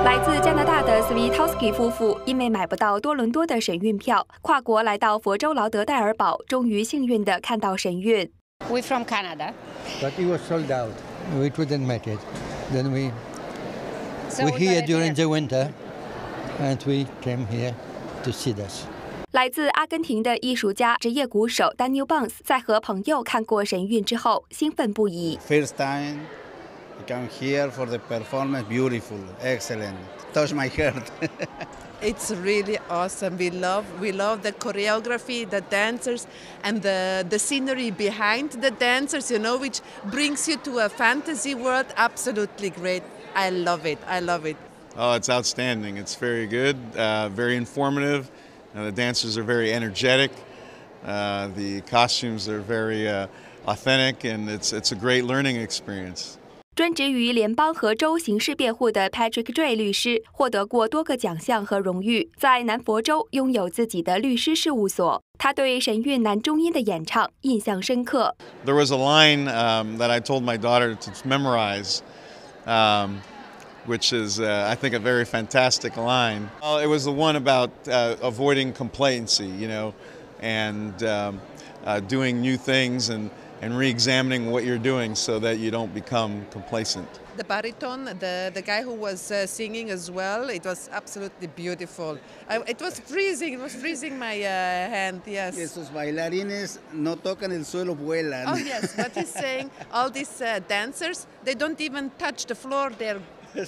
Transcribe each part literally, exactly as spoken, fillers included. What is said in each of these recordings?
来自加拿大的 Svitowski 夫妇因为买不到多伦多的神韵票，跨国来到佛州劳德代尔堡，终于幸运地看到神韵。 We're from Canada, but it was sold out. We couldn't make it. Then we so we here during here. the winter, and we came here to see this. 来自阿根廷的艺术家、职业鼓手 Daniel Bones 在和朋友看过神韵之后，兴奋不已。 First time I come here for the performance, beautiful, excellent. Touch my heart. It's really awesome. We love we love the choreography, the dancers, and the the scenery behind the dancers. You know, which brings you to a fantasy world. Absolutely great. I love it. I love it. Oh, it's outstanding. It's very good, uh, very informative. Uh, the dancers are very energetic. Uh, the costumes are very uh, authentic, and it's it's a great learning experience. 专职于联邦和州刑事辩护的 Patrick Dray 律师获得过多个奖项和荣誉，在南佛州拥有自己的律师事务所。他对神韵男中音的演唱印象深刻。 There was a line um, that I told my daughter to memorize, um, which is, uh, I think, a very fantastic line. Uh, it was the one about uh, avoiding complacency, you know, and um, uh, doing new things and and re-examining what you're doing so that you don't become complacent. The baritone, the, the guy who was uh, singing as well, it was absolutely beautiful. I, it was freezing, it was freezing my uh, hand, yes. Esos bailarines no tocan el suelo, vuelan. Oh yes, what he's saying, all these uh, dancers, they don't even touch the floor, they're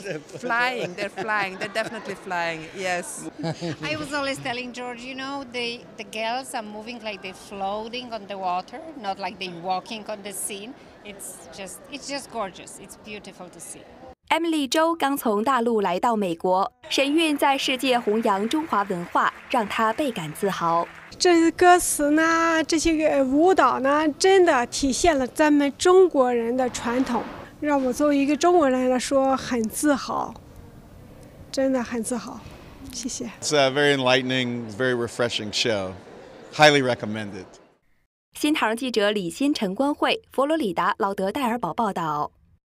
flying, they're flying, they're definitely flying, yes. I was always telling George, you know, the, the girls are moving like they're floating on the water, not like they're walking on the scene. It's just, it's just gorgeous. It's beautiful to see. Emily 周刚从大陆来到美国，神韵在世界弘扬中华文化，让她倍感自豪。 这些歌词呢，这些个舞蹈呢，真的体现了咱们中国人的传统。让我作为一个中国人来说很自豪，真的很自豪，谢谢。 It's a very enlightening, very refreshing show. Highly recommended. 新唐记者李欣、陈关慧，佛罗里达劳德代尔堡报道。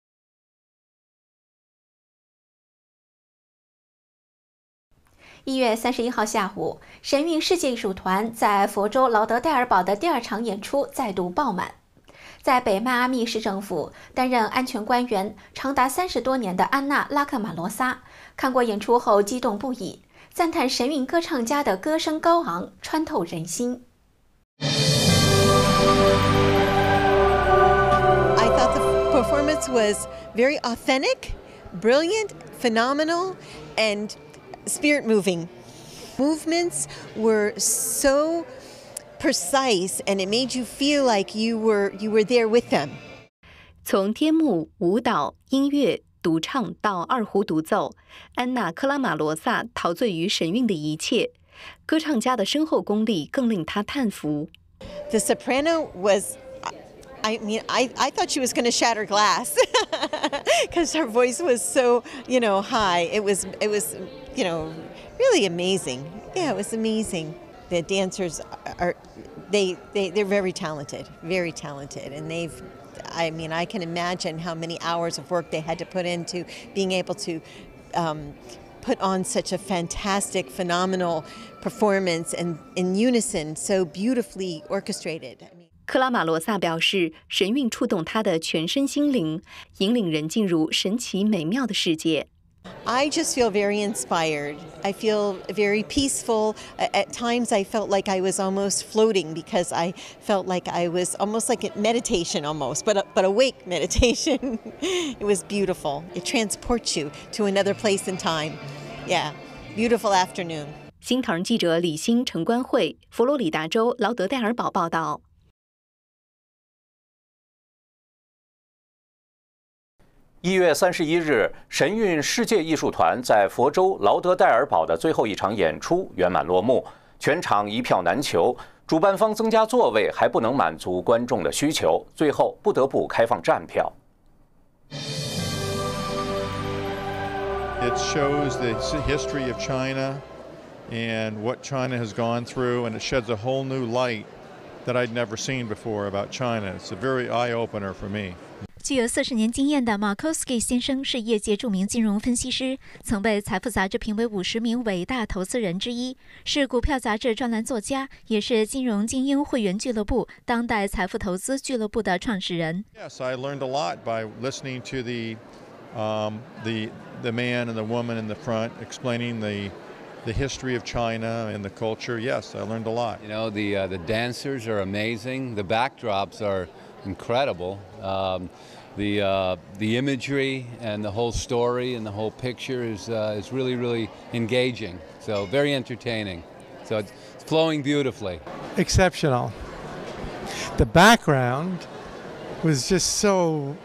一月三十一号下午，神韵世界艺术团在佛州劳德代尔堡的第二场演出再度爆满。在北迈阿密市政府担任安全官员长达三十多年的安娜·拉克马罗萨看过演出后激动不已，赞叹神韵歌唱家的歌声高昂，穿透人心。 I thought the performance was very authentic, brilliant, phenomenal, and spirit-moving. Movements were so precise, and it made you feel like you were you were there with them. 从天幕、舞蹈、音乐、独唱到二胡独奏，安娜·克拉马罗萨陶醉于神韵的一切。歌唱家的深厚功力更令她叹服。 The soprano was, I mean, I, I thought she was going to shatter glass because her voice was so, you know, high. It was, it was, you know, really amazing. Yeah, it was amazing. The dancers are, they, they, they're very talented, very talented. And they've, I mean, I can imagine how many hours of work they had to put into being able to um, put on such a fantastic, phenomenal performance and in unison, so beautifully orchestrated. I mean, 克拉马罗萨表示，神韵触动她的全身心灵，引领人进入神奇美妙的世界。 I just feel very inspired. I feel very peaceful. At times I felt like I was almost floating because I felt like I was almost like a meditation almost, but, but awake meditation. It was beautiful. It transports you to another place in time. Yeah, beautiful afternoon. 新唐人记者李欣、陈关慧，佛罗里达州劳德代尔堡报道。 一月三十一日，神韵世界艺术团在佛州劳德代尔堡的最后一场演出圆满落幕，全场一票难求。主办方增加座位还不能满足观众的需求，最后不得不开放站票。 It shows the history of China and what China has gone through, and it sheds a whole new light that I'd never seen before about China. It's a very eye-opener for me. 具有四十年经验的 Markowski 先生是业界著名金融分析师，曾被《财富》杂志评为五十名伟大投资人之一，是股票杂志专栏作家，也是金融精英会员俱乐部、当代财富投资俱乐部的创始人。 Yes, I learned a lot by listening to the um, the the man and the woman in the front explaining the the history of China and the culture. Yes, I learned a lot. You know, the uh, the dancers are amazing. The backdrops are incredible. Um, the uh, the imagery and the whole story and the whole picture is uh, is really really engaging. So very entertaining. So it's flowing beautifully. Exceptional. The background was just so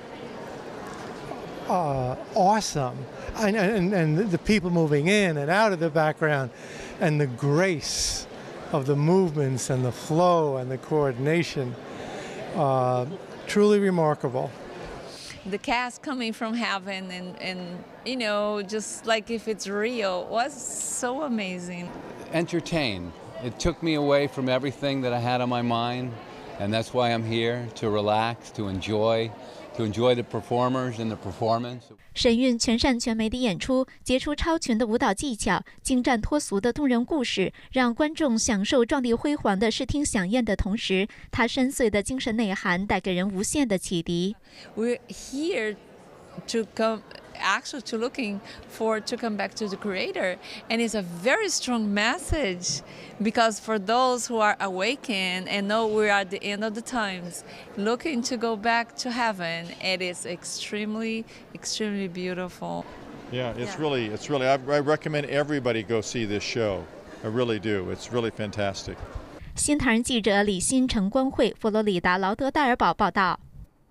uh, awesome, and, and and the people moving in and out of the background, and the grace of the movements and the flow and the coordination. Uh, truly remarkable. The cast coming from heaven and, and, you know, just like if it's real, was so amazing. Entertained. It took me away from everything that I had on my mind, and that's why I'm here, to relax, to enjoy, to enjoy the performers and the performance. 神韵全善全美的演出，杰出超群的舞蹈技巧，精湛脱俗的动人故事，让观众享受壮丽辉煌的视听飨宴的同时，它深邃的精神内涵带给人无限的启迪。 We're here to come, actually to looking for to come back to the Creator, and it's a very strong message, because for those who are awakened and know we're at the end of the times, looking to go back to heaven, it is extremely, extremely beautiful. Yeah, it's Yeah. really, it's really. I, I recommend everybody go see this show. I really do. It's really fantastic. 新唐人记者李欣、陈光慧，佛罗里达劳德代尔堡报道。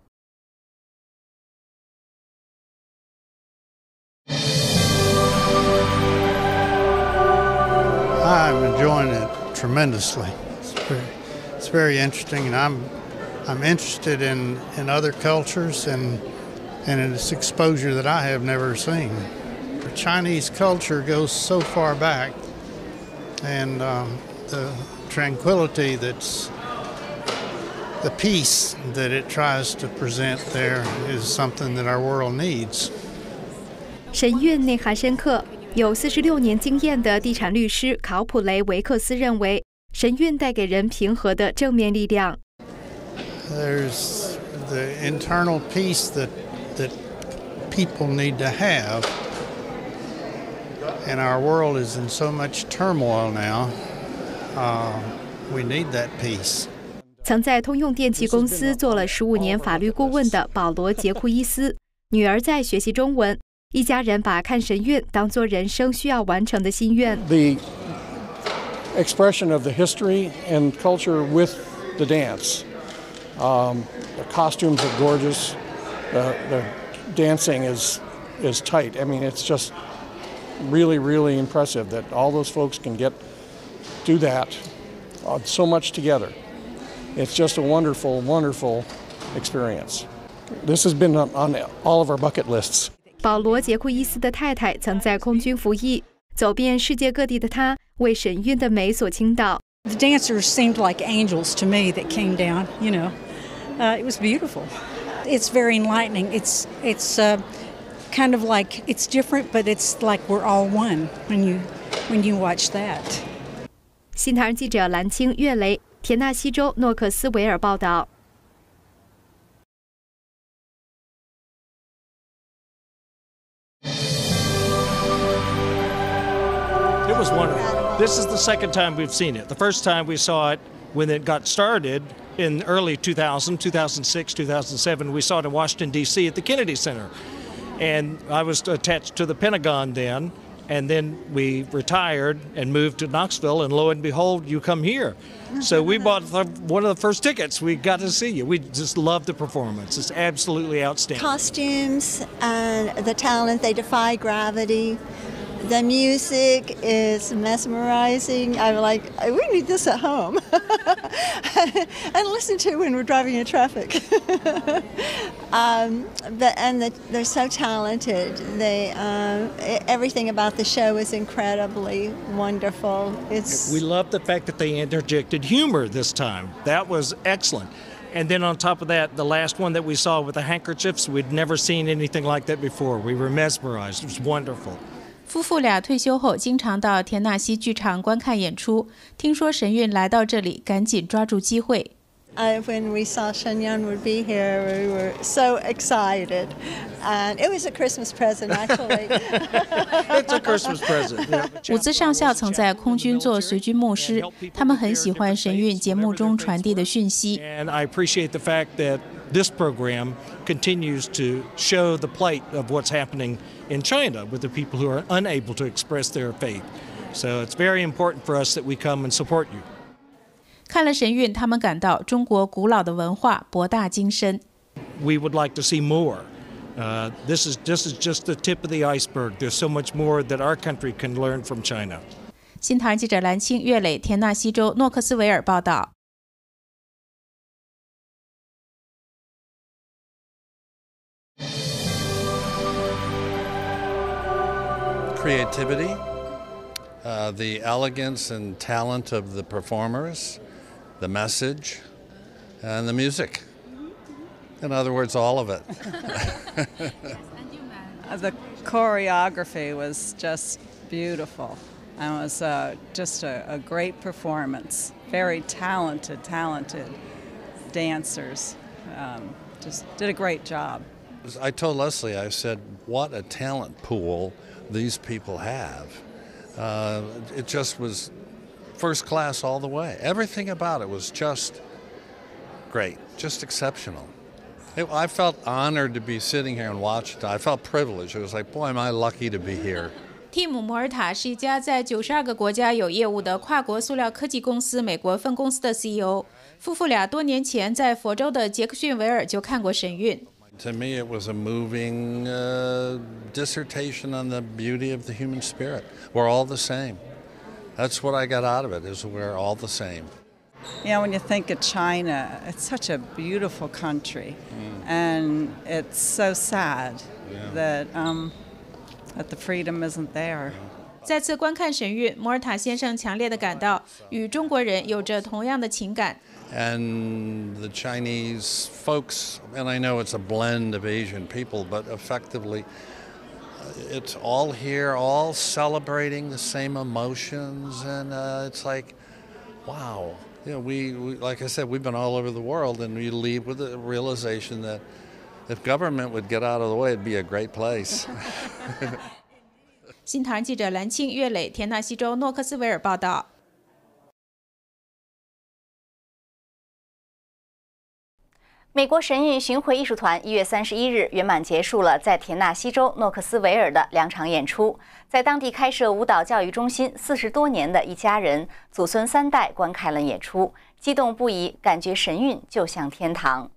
I'm enjoying it tremendously. It's very, it's very interesting, and I'm I'm interested in, in other cultures and and in its exposure that I have never seen. The Chinese culture goes so far back, and um, the tranquility that's the peace that it tries to present there is something that our world needs. 神韵内涵深刻。有四十六年经验的地产律师考普雷维克斯认为，神韵带给人平和的正面力量。 There's the internal peace that that people need to have, and our world is in so much turmoil now. Uh, we need that peace. 曾在通用电气公司做了十五年法律顾问的保罗·杰库伊斯，女儿在学习中文。一家人把看神韵当作人生需要完成的心愿。 The expression of the history and culture with the dance. Um, the costumes are gorgeous. The, the dancing is is tight. I mean, it's just really, really impressive that all those folks can get do that uh, so much together. It's just a wonderful, wonderful experience. This has been on, on all of our bucket lists. 保罗·杰库伊斯的太太曾在空军服役，走遍世界各地的她为神韵的美所倾倒。 The dancers seemed like angels to me that came down. You know, uh, it was beautiful. It's very enlightening. It's it's uh, kind of like it's different, but it's like we're all one when you when you watch that. 新唐人记者蓝青、岳雷，田纳西州诺克斯维尔报道。 It was wonderful. This is the second time we've seen it. The first time we saw it when it got started in early two thousand, two thousand six, two thousand seven. We saw it in Washington, D C at the Kennedy Center. And I was attached to the Pentagon then. And then we retired and moved to Knoxville, and lo and behold, you come here. So we bought the, one of the first tickets. We got to see you. We just love the performance. It's absolutely outstanding. Costumes and the talent, they defy gravity. The music is mesmerizing. I'm like, we need this at home. And listen to when we're driving in traffic. um, but, and the, they're so talented. They, um, everything about the show is incredibly wonderful. It's We love the fact that they interjected humor this time. That was excellent. And then on top of that, the last one that we saw with the handkerchiefs, we'd never seen anything like that before. We were mesmerized. It was wonderful. 夫妇俩退休后经常到田纳西剧场观看演出，听说神韵来到这里，赶紧抓住机会。 Uh, when we saw Shenyang would be here, we were so excited, and it was a Christmas present, actually. It's a Christmas present. 伍兹上校曾在空军做随军牧师，他们很喜欢神韵节目中传递的讯息。 And I appreciate the fact that this program continues to show the plight of what's happening in China with the people who are unable to express their faith. So it's very important for us that we come and support you. 看了神韵，他们感到中国古老的文化博大精深。 We would like to see more. Uh, this is this is just the tip of the iceberg. There's so much more that our country can learn from China. 新唐人记者蓝青、岳磊，田纳西州诺克斯维尔报道。 Creativity, uh, the elegance and talent of the performers. The message, and the music. In other words, all of it. The choreography was just beautiful. It was uh, just a, a great performance. Very talented, talented dancers. Um, just did a great job. I told Leslie, I said, what a talent pool these people have. Uh, it just was first class all the way. Everything about it was just great, just exceptional. It, I felt honored to be sitting here and watch it. I felt privileged. It was like, boy, am I lucky to be here. 蒂姆·摩尔塔是一家在九十二个国家有业务的跨国塑料科技公司美国分公司的 C E O。夫妇俩多年前在佛州的杰克逊维尔就看过神韵。 To me, it was a moving uh, dissertation on the beauty of the human spirit. We're all the same. That's what I got out of it, is we're all the same. You know, when you think of China, it's such a beautiful country, mm. and it's so sad yeah. that, um, that the freedom isn't there. 再次观看神韵，摩尔塔先生强烈地感到与中国人有着同样的情感。 And the Chinese folks, and I know it's a blend of Asian people, but effectively, it's all here, all celebrating the same emotions, and uh, it's like, wow. You know, we, we, like I said, we've been all over the world, and we leave with the realization that if government would get out of the way, it'd be a great place. 新唐人记者蓝青、岳磊，田纳西州诺克斯维尔报道。 美国神韵巡回艺术团一月三十一日圆满结束了在田纳西州诺克斯维尔的两场演出，在当地开设舞蹈教育中心四十多年的一家人祖孙三代观看了演出，激动不已，感觉神韵就像天堂。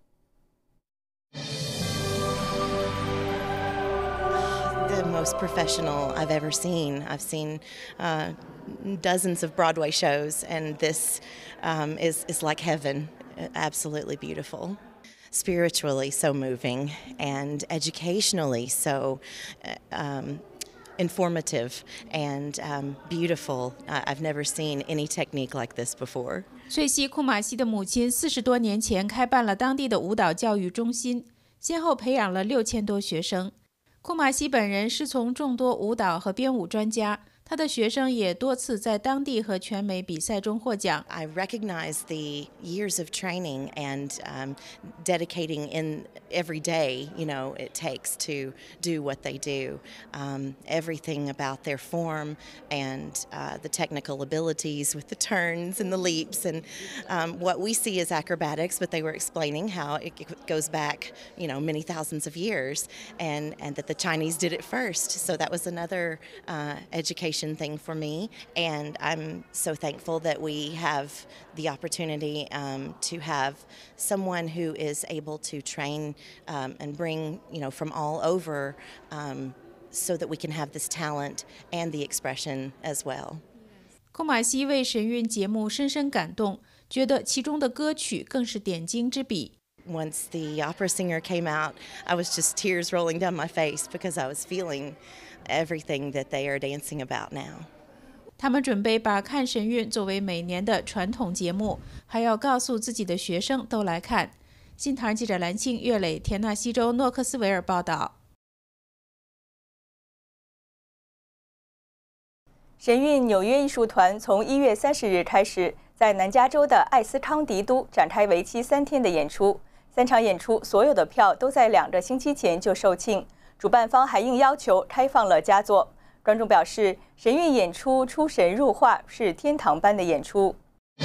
The most professional I've ever seen. I've seen uh, dozens of Broadway shows, and this um, is is like heaven. Absolutely beautiful. Spiritually so moving, and educationally so um, informative and um, beautiful. I've never seen any technique like this before. 翠西·库马西的母亲四十多年前开办了当地的舞蹈教育中心，先后培养了六千多学生。库马西本人是从众多舞蹈和编舞专家，他的学生也多次在当地和全美比赛中获奖。 I recognize the years of training and um, dedicating in every day, you know, it takes to do what they do. Um, everything about their form and uh, the technical abilities with the turns and the leaps and um, what we see as acrobatics, but they were explaining how it goes back, you know, many thousands of years, and, and that the Chinese did it first. So that was another uh, education thing for me, and I'm so thankful that we have the opportunity um, to have someone who is able to train um, and bring, you know, from all over um, so that we can have this talent and the expression as well. 库马西为神韵节目深深感动，觉得其中的歌曲更是点睛之笔。 Once the opera singer came out, I was just tears rolling down my face because I was feeling everything that they are dancing about now. 他们准备把看神韵作为每年的传统节目，还要告诉自己的学生都来看。 新唐人记者蓝庆、岳磊、田纳西州诺克斯维尔报道。 神韵纽约艺术团从一月三十日开始，在南加州的艾斯康迪都展开为期三天的演出。三场演出所有的票都在两个星期前就售罄，主办方还应要求开放了佳作。观众表示，神韵演出出神入化，是天堂般的演出。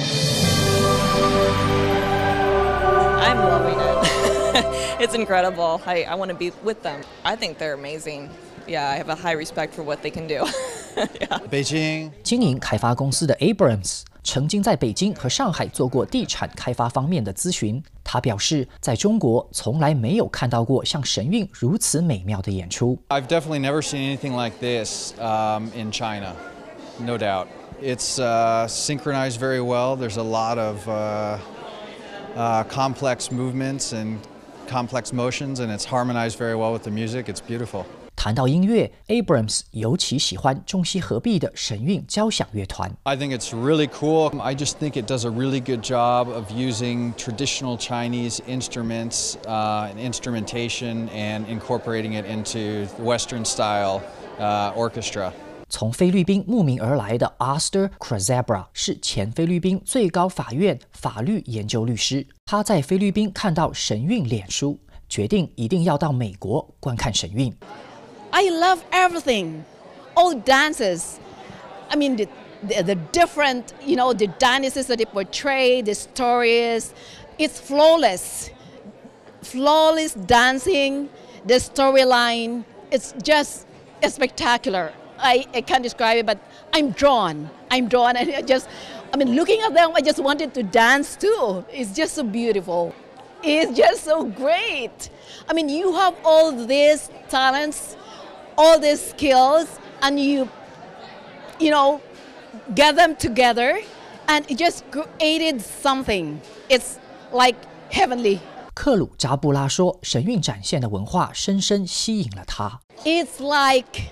I'm loving it. It's incredible. I, I want to be with them. I think they're amazing. Yeah, I have a high respect for what they can do. yeah. 北京经营开发公司的 Abrams 曾经在北京和上海做过地产开发方面的咨询。他表示，在中国从来没有看到过像神韵如此美妙的演出。 I've definitely never seen anything like this um, in China, no doubt. It's uh, synchronized very well. There's a lot of uh, uh, complex movements and complex motions, and it's harmonized very well with the music. It's beautiful. 谈到音乐 ，Abrams 尤其喜欢中西合璧的神韵交响乐团。 I think it's really cool. I just think it does a really good job of using traditional Chinese instruments uh, and instrumentation and incorporating it into Western style uh, orchestra. 从菲律宾慕名而来的 Aster Krazabra 是前菲律宾最高法院法律研究律师。他在菲律宾看到神韵脸书，决定一定要到美国观看神韵。 I love everything, all dances. I mean, the, the, the different, you know, the dances that they portray, the stories. It's flawless, flawless dancing, the storyline. It's just spectacular. I, I can't describe it, but I'm drawn. I'm drawn, and I just, I mean, looking at them, I just wanted to dance too. It's just so beautiful. It's just so great. I mean, you have all these talents, all these skills, and you, you know, get them together, and it just created something. It's like heavenly. 克鲁扎布拉说，神韵展现的文化深深吸引了他。 It's like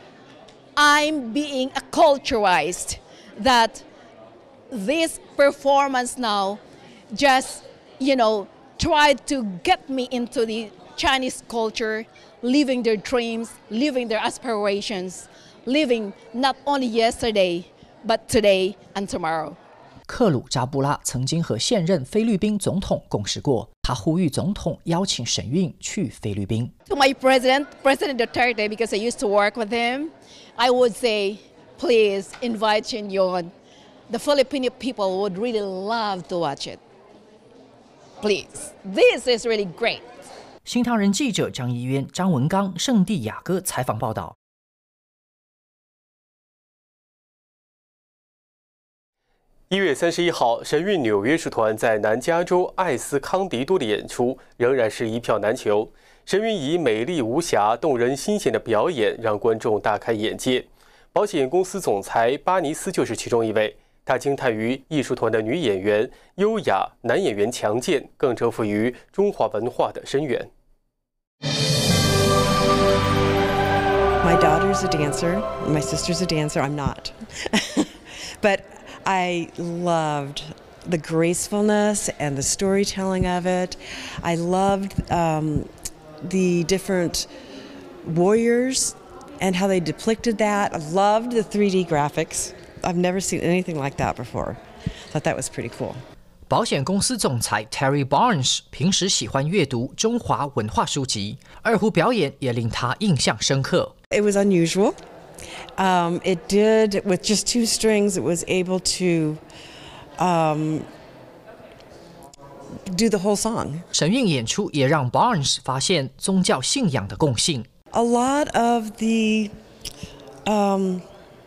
I'm being acculturated that this performance now just, you know, tried to get me into the Chinese culture, living their dreams, living their aspirations, living not only yesterday, but today and tomorrow. 克鲁扎布拉曾经和现任菲律宾总统共事过，他呼吁总统邀请神韵去菲律宾。 To my president, President Duterte, because I used to work with him, I would say, please invite Chen Yun. The Filipino people would really love to watch it. Please, this is really great. 新唐人记者张一渊、张文刚、圣地亚哥采访报道。 一月三十一号，神韵纽约市团在南加州艾斯康迪多的演出仍然是一票难求。神韵以美丽无瑕、动人心弦的表演让观众大开眼界。保险公司总裁巴尼斯就是其中一位。他惊叹于艺术团的女演员优雅，男演员强健，更折服于中华文化的深远。 My daughter's a dancer. My sister's a dancer. I'm not. But I loved the gracefulness and the storytelling of it. I loved um, the different warriors and how they depicted that. I loved the three D graphics. I've never seen anything like that before. Thought that was pretty cool. 保险公司总裁 Terry Barnes 平时喜欢阅读中华文化书籍，二胡表演也令他印象深刻。 It was unusual. Um, it did, with just two strings, it was able to um, do the whole song. 神韵演出也让 Barnes 发现宗教信仰的共性。 A lot of the um,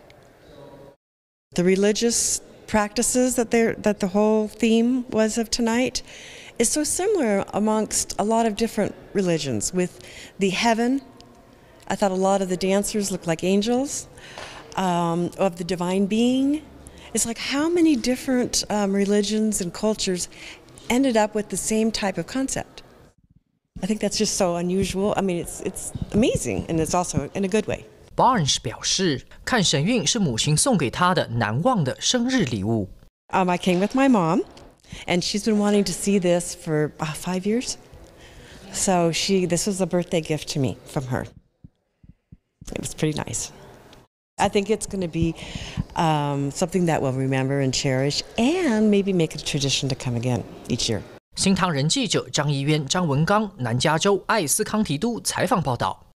the religious practices that they that the whole theme was of tonight is so similar amongst a lot of different religions. With the heaven, I thought a lot of the dancers looked like angels um, of the divine being. It's like how many different um, religions and cultures ended up with the same type of concept. I think that's just so unusual. I mean, it's it's amazing, and it's also in a good way. Barnes 表示，看神韵是母亲送给他的难忘的生日礼物。 Um, I came with my mom, And she's been wanting to see this for uh, five years. So she, this was a birthday gift to me from her. It was pretty nice. I think it's going to be um, something that we'll remember and cherish, and maybe make it a tradition to come again each year. 新唐人记者张怡渊、张文刚，南加州艾斯康提督采访报道。